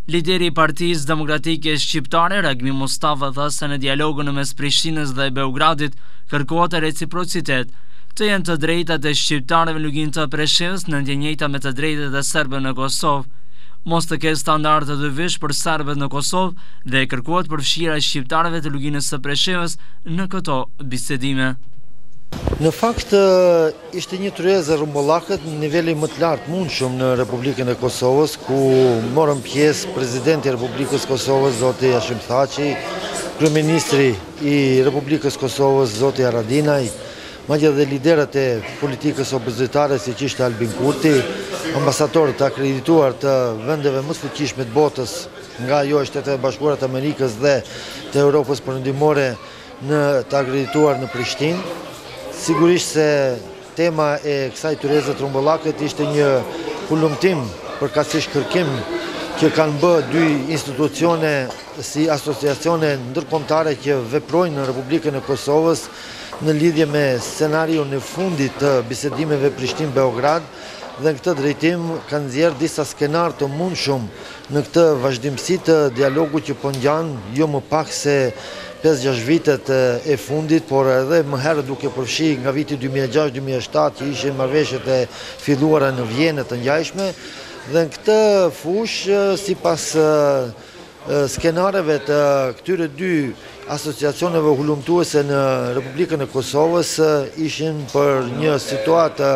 Lideri i Partisë Demokratike Shqiptare, Ragmi Mustafa, tha se në dialogun mes Prishtinës dhe Beogradit kërkohet reciprocitet, të jenë të drejtat e shqiptarëve në luginën të Preshevës në ndjenjëta me të drejtat e serbëve në Kosovë, mos të ketë standarde të dyfish për serbët në Kosovë dhe kërkohet përfshirja e shqiptarëve të luginës së Preshevës në këto bisedime. Në fakt, ishte një tryezë rrumbullakët në nivelin më të lartë mundshëm në Republikën e Kosovës, ku morën pjesë Presidenti i Republikës Kosovës, zoti Hashim Thaçi, Kryeministri i Republikës Kosovës, zoti Haradinaj, madje dhe liderët e politikës opozitare, siç ishte Albin Kurti, ambasadorët akredituar të vendeve më të fuqishme të botës, nga ajo e Shtetet e Bashkuara të Amerikës dhe të Europës Perëndimore, të akredituar në Prishtinë. Sigurisht se tema e kësaj tryeze rrumbullakët ishte një hulumtim përkatësisht kërkim që kanë bë dy institucione si asociacione ndërkombëtare që veprojnë në Republikën e Kosovës në lidhje me scenariun e fundit të bisedimeve Prishtinë-Beograd, dhe në këtë drejtim kanë nxjerrë disa skenar të mundshëm në këtë vazhdimsi të dialogut që po ngjan jo më pak se 5-6 vitet e fundit, por edhe më herë duke përfshi nga viti 2006-2007 që ishin marrëveshjet e filluara në Vjenë të ngjashme, dhe në këtë fushë, sipas skenareve të këtyre dy asociacioneve hulumtuese në Republikën e Kosovës, ishin për një situatë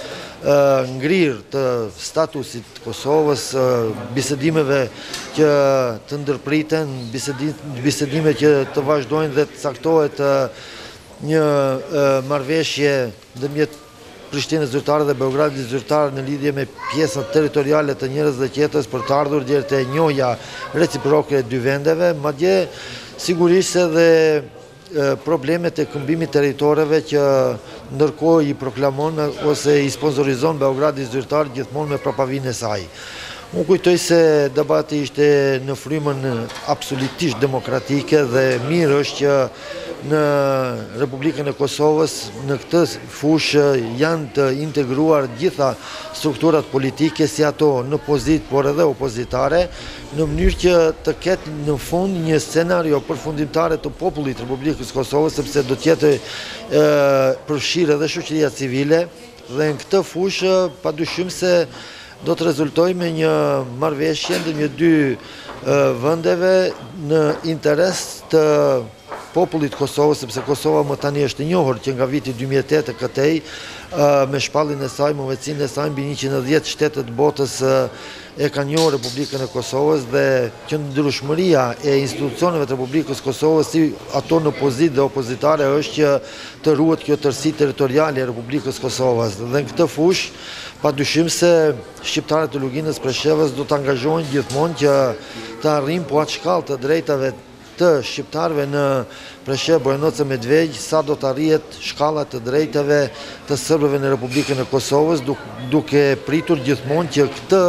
ngrirë të statusit Kosovës, bisedimeve që të ndërpriten, bisedime që të vazhdojnë dhe të caktohet një marrëveshje ndërmjet Prishtinës zyrtare dhe Beogradit zyrtar në lidhje me pjesën territoriale të njerëzve dhe qetës për të ardhur deri te njohja reciproke e dy vendeve, madje sigurisht edhe problemet e këmbimit territoreve që ndërkohë i proklamon ose i sponsorizon Beogradi zyrtar gjithmonë me prapavinë e saj. Unë kujtoj se debati ishte në frymën absolutisht demokratike dhe mirë është që në Republikën e Kosovës në këtë fushë janë të integruar gjitha strukturat politike, si ato në pozitë por edhe opozitare, në mënyrë që të ketë në fund një scenario përfundimtare të popullit të Republikës Kosovës, sepse do të jetë përfshirë edhe shoqëria civile, dhe në këtë fushë padyshim se do të rezultojë me një marrëveshje ndërmjet dy vendeve në interes të popullit Kosovës, sepse Kosova më tani është e njohur që nga viti 2008 këtej, me shpallin e saj, movetësinë e saj, mbi 110 shtetet botës e kanë njohur Republikën e Kosovës, dhe qëndrueshmëria e institucioneve të Republikës Kosovës, si ato në pozitë dhe opozitare, është që të ruhet kjo tërësi territoriale e Republikës Kosovës. Dhe në këtë fushë, padyshim se shqiptarët e luginës Preshevës do të angazhohen gjithmonë që të arrijnë po atë shkallë të drejtave të shqiptarëve në Preshevë, Bojanoce, Medvegj, sa do të arrihet shkalla të drejtave të serbëve në Republikën e Kosovës, duke pritur gjithmonë që këtë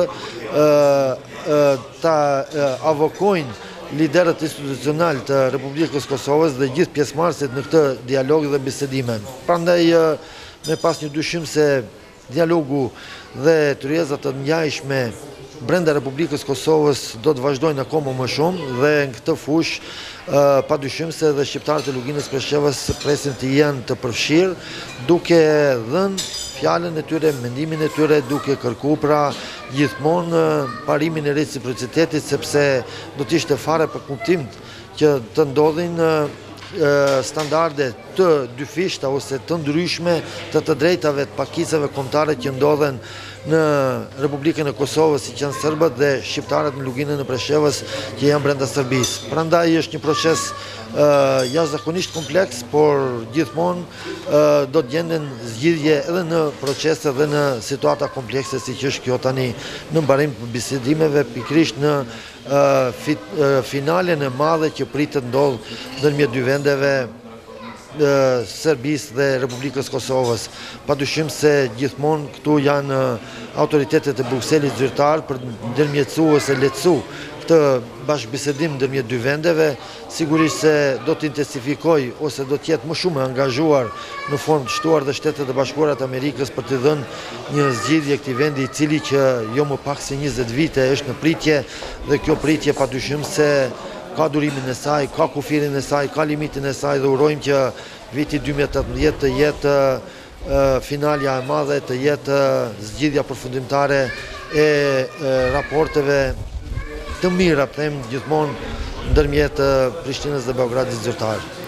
ta avokojnë liderët institucional të Republikës Kosovës dhe gjithë pjesëmarrësit në këtë dialog dhe bisedime. Prandaj, me pas një dyshim se dialogu dhe tryezat të ngjashme brenda Republikës Kosovës do të vazhdojnë akoma më shumë, dhe në këtë fushë padyshim se edhe shqiptarët e luginës Preshevës presin të jenë të përfshirë, duke dhënë fjalën e tyre, mendimin e tyre, duke kërkuar pra gjithmonë parimin e reciprocitetit, sepse do të ishte fare për kuptim që të ndodhin standarde të dyfishta ose të ndryshme të drejtave të pakicave kombëtare që ndodhen në Republikën e Kosovës, si që janë serbët dhe shqiptarët në luginën e Preshevës që janë brenda Serbisë. Prandaj është një proces jashtëzakonisht kompleks, por gjithmonë do të gjenden zgjidhje edhe në procese dhe në situata komplekse si që është kjo tani, në mbarim të bisedimeve, pikërisht në finalen e madhe që pritet ndodh ndërmjet dy vendeve, Serbisë dhe Republikës Kosovës. Padyshim se gjithmonë këtu janë autoritetet e Brukselit zyrtar për ndërmjetësu ose lehtësu këtë bashkëbisedim ndërmjet dy vendeve, sigurisht se do të intensifikoj ose do të jetë më shumë e angazhuar në formë të shtuar dhe Shtetet e Bashkuara të Amerikës për të dhënë një zgjidhje këtij vendi, i cili që jo më pak se 20 vite është në pritje, dhe kjo pritje padyshim se ka durimin e saj, ka kufirin e saj, ka limitin e saj, dhe urojmë që viti 2018 të jetë finalja e madhe, të jetë zgjidhja përfundimtare e raporteve të mira, them gjithmonë ndërmjet Prishtinës dhe Beogradit zyrtar.